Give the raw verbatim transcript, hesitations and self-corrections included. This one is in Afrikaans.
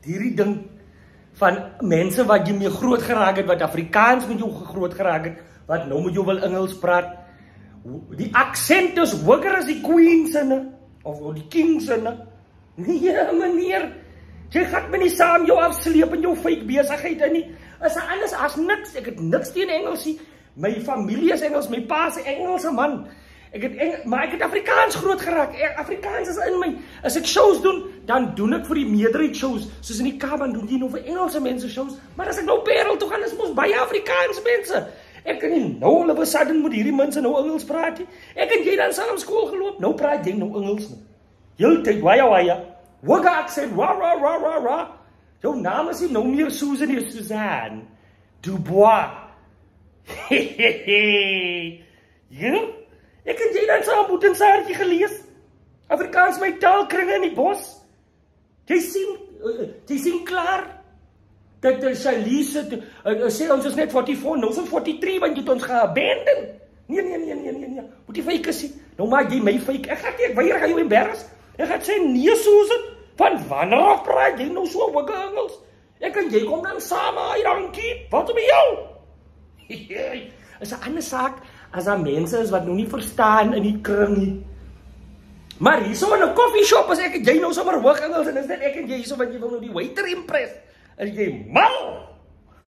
hierdie ding van mense wat jy mee groot geraak het, wat Afrikaans met jou groot geraak het, wat nou met jou wil Engels praat. Die accent is hoger as die Queen sinne, of die King sinne. Nee, meneer, jy gaat my nie saam jou afsleep in jou fake besigheid in nie. Is er alles as niks, ek het niks teen Engels nie. My familie is Engels, my pa is Engelse man. Ek het Engels, maar ek het Afrikaans groot geraak. Afrikaans is in my. As ek shows doen, dan doen ek vir die meerderheid shows. Soos in die Kaap doen die nou vir Engelse mense shows. Maar as ek nou Parel toe gaan, is mos baie Afrikaans mense. Ek kan nie nou hulle besadden moet hierdie mense nou Engels praat nie. Ek en jy dan saam skool geloop, nou praat jy nou Engels nie. Heel tyd, waia waia. Wugga accent, wa ra ra ra ra. Jou naam is nie nou meer Susan nie, Suzanne Dubois. Hehehe. Ja? Ek en jy dan saam boet en saartjie gelees. Afrikaans my taalkringe in die bos. Jy sien, uh, jy sien klaar. Dat die Charlize, uh, sê ons is net forty-four, nou is ons forty-three, want jy het ons geabandon. Nee, nee, nee, nee, nee, nee. Moet die fake sê. Nou maak jy my fake. Ek gaat nie, ek weier, gaan jou embarrass. Ek gaat sê, nee, Susan, van wanneer af praat jy nou so Hoog Engels? Ek en jy kom dan samen, hy dankie. Wat met jou? Is 'n ander saak, as daar mense is wat nou nie verstaan in die kring nie. Maar hier so in 'n koffieshop, as ek en jy nou sommer Hoog Engels, en is dit ek en jy so, want jy wil nou die waiter impress. Is jy mal?